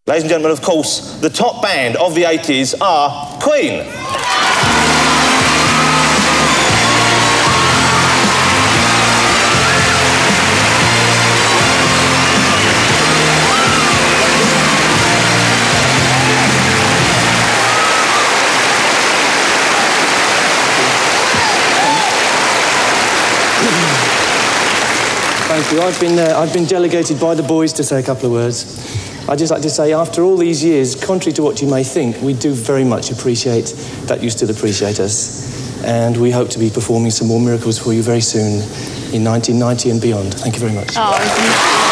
Ladies and gentlemen, of course, the top band of the 80s are Queen. Thank you. I've been delegated by the boys to say a couple of words. I'd just like to say, after all these years, contrary to what you may think, we do very much appreciate that you still appreciate us. And we hope to be performing some more miracles for you very soon in 1990 and beyond. Thank you very much. Oh,